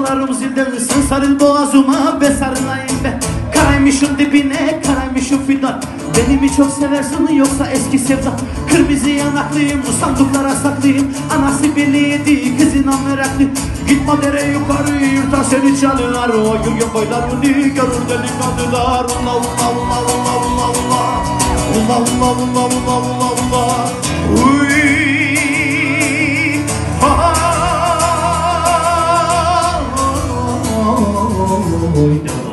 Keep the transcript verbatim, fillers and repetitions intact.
Dalgalarım zilde ısın sarıl boğazıma ve sarılayım be. Karaymışım dibine, karaymışım fidan. Beni mi çok seversin yoksa eski sevda? Kırmızı yanaklıyım, sandıklara saklıyım. Anası belliydi, kızına meraklı. Gitme dere yukarı, yırtar seni çalılar. O yürgen boylarını görür delikanlılar. Ula ula ula ula ula ula. Ula ula ula ula ula ula. Uy. Ha.